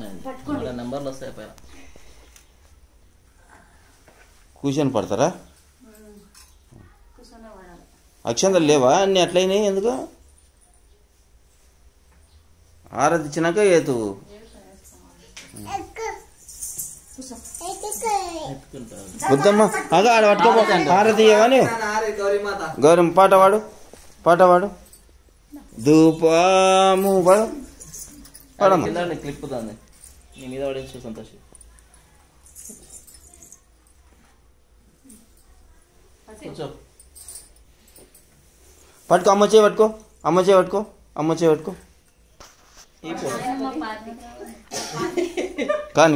నెంబర్లు వస్తాయి పైన కూర్చొని పడతారా? అక్షంతలు లేవా అన్నీ అట్లయినాయి? ఎందుకు ఆరతి ఇచ్చినాక ఏతు వద్దమ్మా అగా ఆడ పట్టుకోపో హారతి కానీ గౌరవం పాట పాడు ధూపము పాడమ్మా క్లిప్ నీ మీద పడేసి సంతోషం పట్టుకో అమ్మ చేయి పట్టుకో కానీ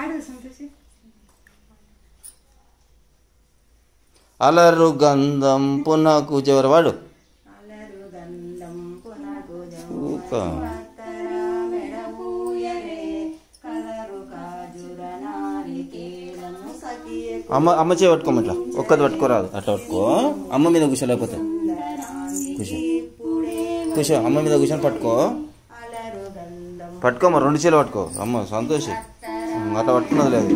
అలరు గంధం పునకు చివరి వాడు అమ్మ చేయి పట్టుకోమ ఇట్లా ఒక్కది పట్టుకోరాదు అట్లా పట్టుకో అమ్మ మీద కూర్చోలేకపోతే కూర్చో అమ్మ మీద కూర్చొని పట్టుకోమ్మ 2 చేలు పట్టుకో అమ్మ సంతోషి అట్లా పట్టుకున్నది లేదు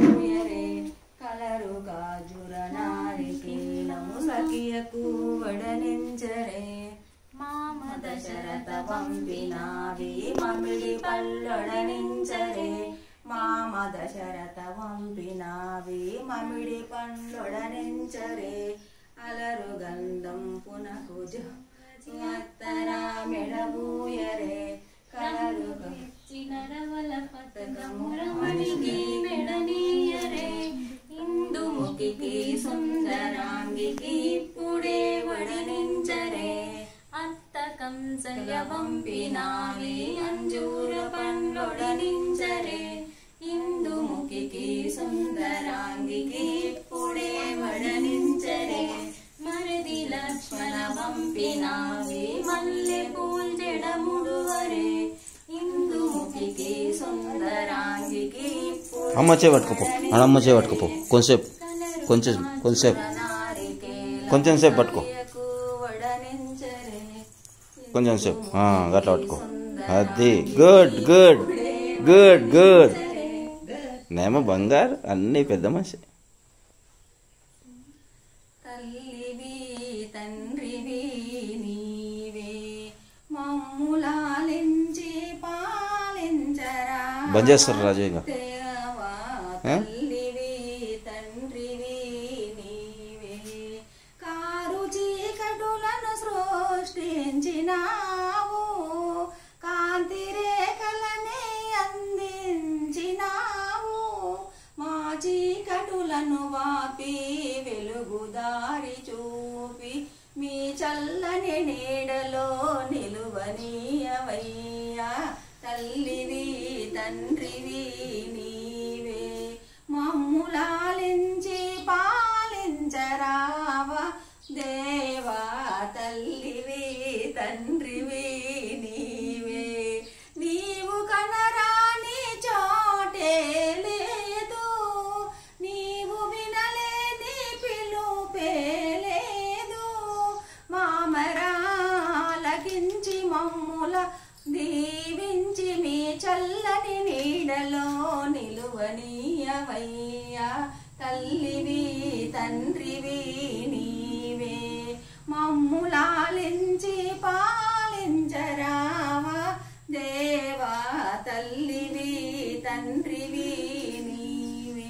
దశరథ వంపినావి మమిడి పండ్లొడనించరే అలరు గంధం పునకు జత్తరా మెడబూయరే కలరు నరవల పతకమురమణికి మెడనీయరే ఇందుముఖికి సుందరాంగికి ఇప్పుడే వడనించరే అత్త కంసయ వంపినావి అంజూర పండ్లొడనించరే ఇందుముఖికి సుందరాంగికి ఇప్పుడే వడనించరే మరది లక్ష్మణ వంపినావి మల్లె పూల్జెడముడువరే ఇందుముఖికి సుందరాంగికి అమ్మ చేపట్టుకోపో అమ్మ చేపట్టుకోపో కొంచెం సేపు పట్టుకో కొంచెం సేపు అట్లా పట్టుకో అది గుడ్ నేమో బంగారు అన్నీ పెద్ద మనిషి తల్లివి తండ్రివి నీవే మమ్ములాలించి పాలించరా బంద్ చేస్తారు రాజయ్య తల్లివి తండ్రివి నీవే కారు చీకటులను సృష్టించినావు కాంతి రేఖలనే అందించినావు మా చీకటులను వాపి వెలుగుదారి చూపి మీ చల్లని నీడలో నిలువనీయవయ్యా తల్లివి తండ్రివి నీవే మమ్ములాలించి పాలించరావా దేవా తల్లివి తండ్రివి నీవే నీవు కనరాని చోటే లేదు నీవు వినలేని పిలుపే లేదు మామరాలకించి మమ్ముల దీవించి మీ చల్లని నీడలో నిలువనీయవయ్యా తల్లివి తండ్రివి నీవే మమ్ములాలించి పాలించరావా దేవా తల్లివి తండ్రివి నీవే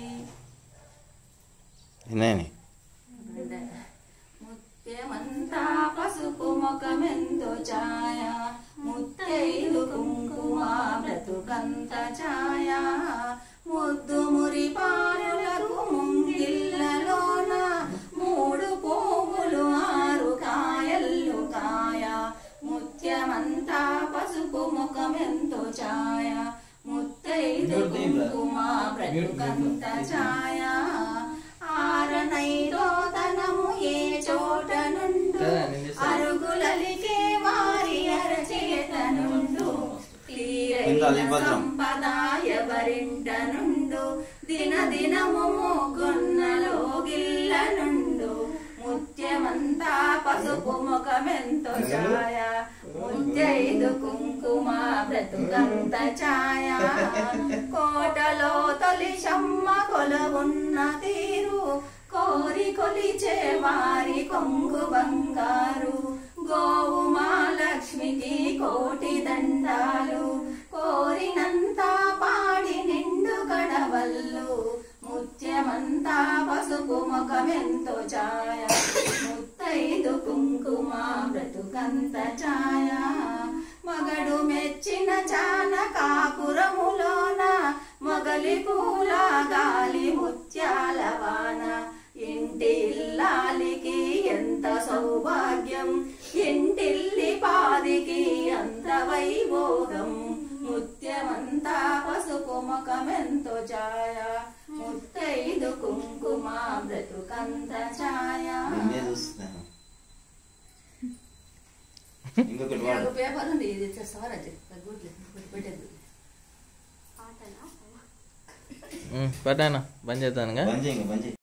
ముత్యమంతా పసుపు ముఖమెంతో ఛాయ ముత్తైదు కుంకుమ బ్రతుకంత ఛాయ ముద్దు మురి పారులకు ముంగిళ్ళలోన 3 పువ్వులు 6 కాయల్లు కాయ ముత్యమంతా పసుపు ముఖమెంతో ఛాయ ముత్తైదు కుంకుమ బ్రతుకంత ఛాయ ఆరనైదో తనము ఏ చోట నుండు అరుగులలికే వారి అరచేత నుండు సంపదాయ వరింట నుండు దినదినము కొన్నలో గిల్ల నుండు ముత్యమంతా పసుపు ముఖమెంతో ఛాయ ముత్తైదు కుంకుమ కుంకుమ బ్రతుకంత ఛాయ కోటలో తొలిశమ్మ కొలువున్న తీరు కోరి కొలిచే వారి కొంగు బంగారు గోవు మా లక్ష్మికి కోటి దండాలు కోరినంత పాడి నిండు కడవల్లు ముత్యమంతా పసుపు ముఖమెంతో ఛాయ ముత్తైదు కుంకుమ బ్రతుకంత ఛాయ మగడు మెచ్చిన చాన కాపురములోన మొగలి పూల గాలి ముత్యాల వాన ఇంటి ఇల్లాలికి ఎంత సౌభాగ్యం ఇంటిల్లి పాదికి అంత వైభోగం ముత్యమంతా పసుపు ముఖమెంతో ఛాయ ముత్తైదు కుంకుమ బ్రతుకంత ఛాయ పేపర్ ఉంది ఇది సవరాజ్ పెట్టేది పట్టానా బంద్ చేస్తానుగా